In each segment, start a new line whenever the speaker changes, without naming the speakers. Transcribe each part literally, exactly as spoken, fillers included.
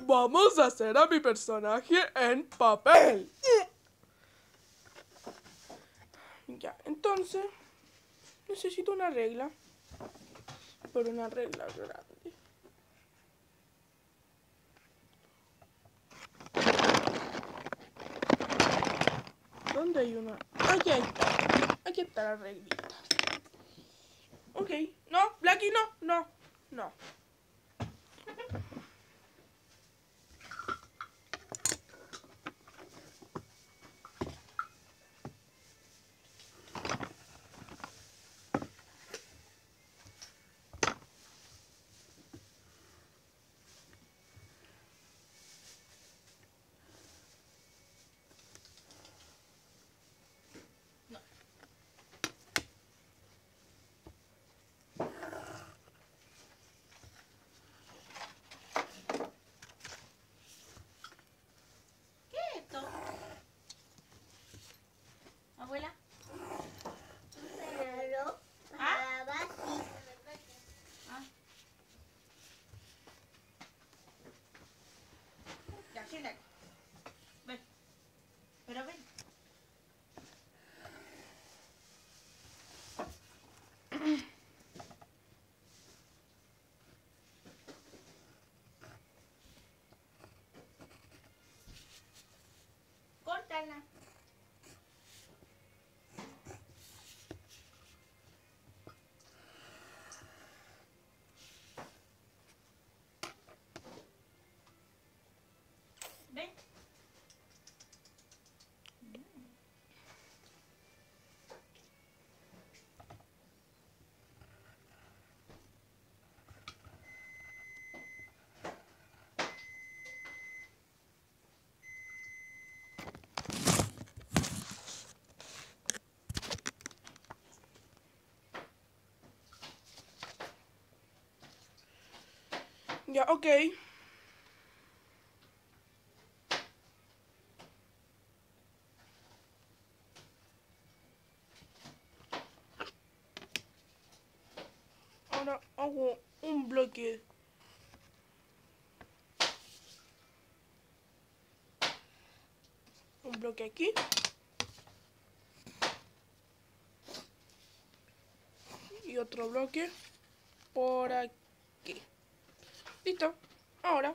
vamos a hacer a mi personaje en papel. Ya, entonces necesito una regla, pero una regla grande. ¿Dónde hay una? Aquí está. Aquí está la reglita. Ok. No, Blacky, no, no, no.
Abuela.
¿Ah?
Ah. Ya, siéntate. Ven. Pero ven. Córtala. Ven.
Ya, ok. Ahora hago un bloque. Un bloque aquí. Y otro bloque por aquí. Listo. Ahora.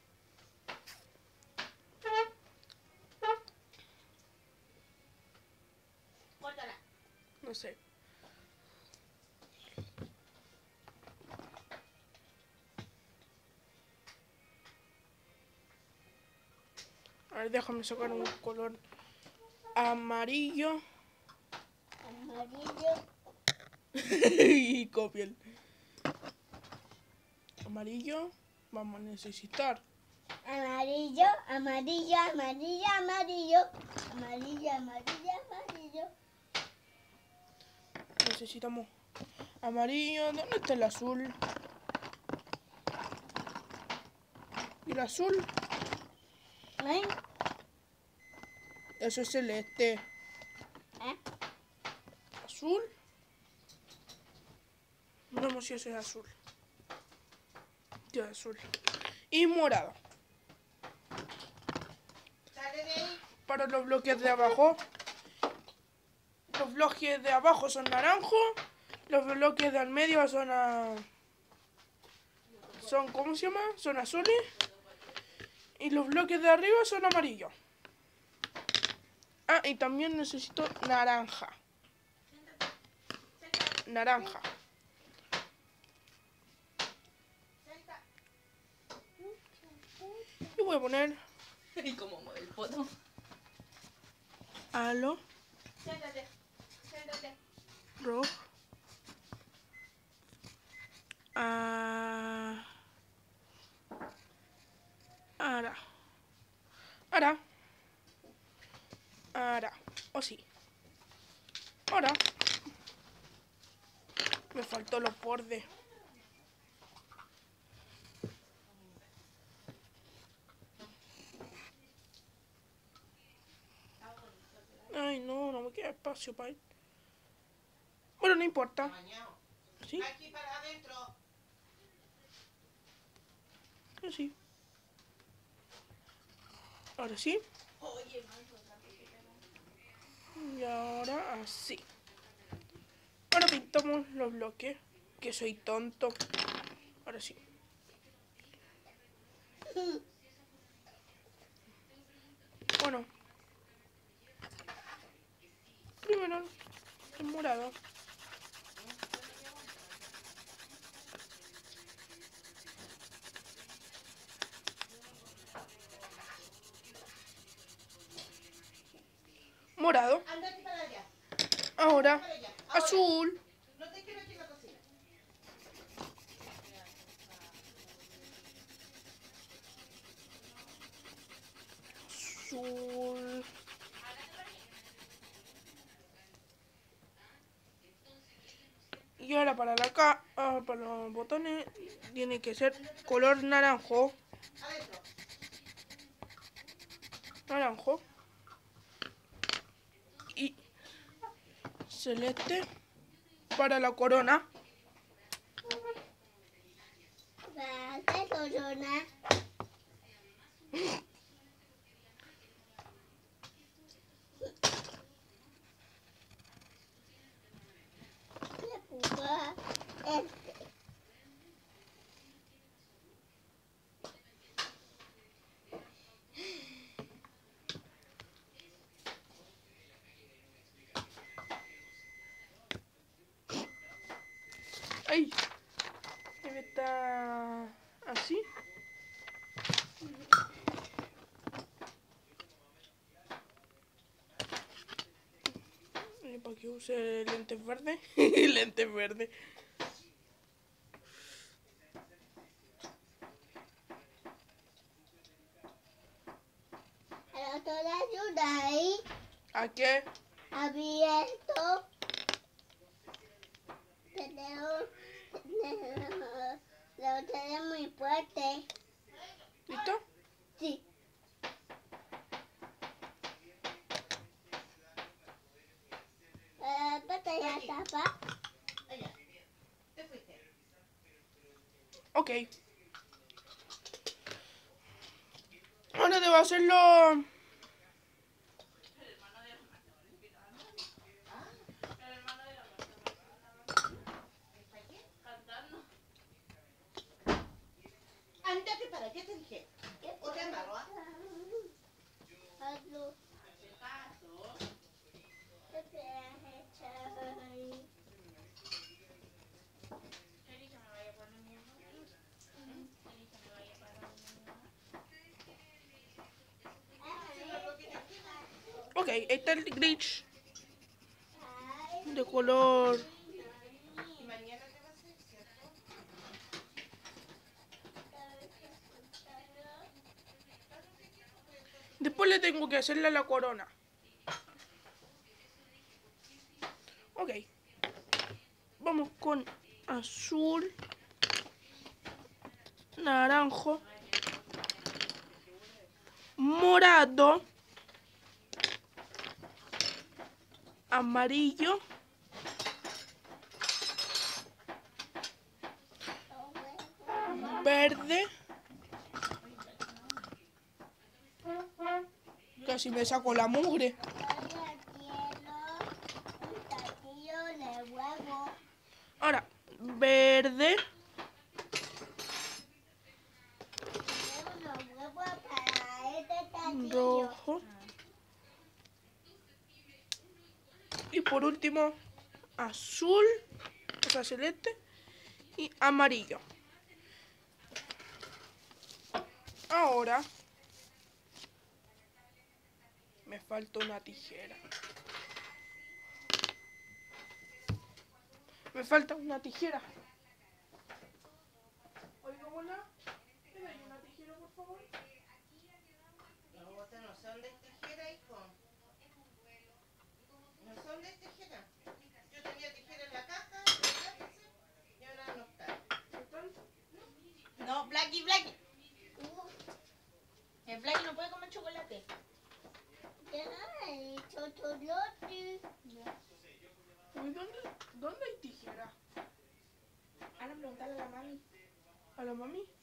Córtala.
No sé. A ver, déjame sacar un color amarillo.
Amarillo.
Y copia. Amarillo. Vamos a necesitar.
Amarillo, amarillo, amarillo, amarillo. Amarillo, amarillo, amarillo.
Necesitamos amarillo. ¿Dónde está el azul? ¿Y el azul?
¿Eh?
Eso es celeste.
¿Eh?
¿Azul? Vamos si ese es azul. Tío, azul. Y morado.
Sale de ahí.
Para los bloques de abajo. Los bloques de abajo son naranjos. Los bloques del medio son a... son, ¿cómo se llama? Son azules. Y los bloques de arriba son amarillos. Ah, y también necesito naranja. Naranja. Y voy a poner
¿Y cómo mueve el poto?
halo
Siéntate. Siéntate.
rojo. Ah, ahora. Ahora. Ahora. O sí. Ahora. Me faltó los bordes. Ay, no, no me queda espacio para él. Bueno, no importa. ¿Sí?
Aquí para adentro.
Sí. Ahora sí.
Oye, manso, tanto que te
Y ahora así. Ahora pintamos los bloques. Que soy tonto. Ahora sí. Bueno. Primero el morado. Morado.
Andate para allá.
Ahora
Para allá. Ahora.
azul.
No te quiero aquí en la cocina.
Azul. Y ahora para la ca ah, para los botones tiene que ser color naranjo.
Adentro.
Naranjo. Y celeste para la corona.
Vale, corona. Le pongo este.
¡Ay! Está así. Y para que use lentes verdes. Lentes verdes.
Pero toda ayuda ahí.
¿A qué?
Abierto. Tenemos, tenemos, lo tenemos muy fuerte.
¿Listo?
Sí. Eh, ¿Pata ya tapa?
Allá. Te fuiste.
Ok. Ahora debo hacerlo.
Andate para allá, te dije. O te amarro, ¿ah?
Hazlo.
Caso. Erika me vaya a poner mi mamá. Erika me vaya a parar mi mamá.
Ok, ahí está el glitch. De color.
Y mañana te va a hacer, ¿cierto?
Después le tengo que hacerle la corona. Ok. Vamos con azul. Naranjo. Morado. Amarillo. Verde. Casi me saco la mugre. Ahora, verde. Rojo. Y por último, azul. O sea, celeste. Y amarillo. Ahora me falta una tijera. Me falta una tijera. Oiga, abuela, ¿me da una tijera, por favor?
Los botes no son de tijera, hijo. No son de tijera. Yo tenía tijera en la caja, y ahora no está. No, Blacky, Blacky. El Blacky no puede comer chocolate.
Uy, ¿dónde, ¿dónde hay tijera?
Ahora preguntarle a la mami.
¿A la mami?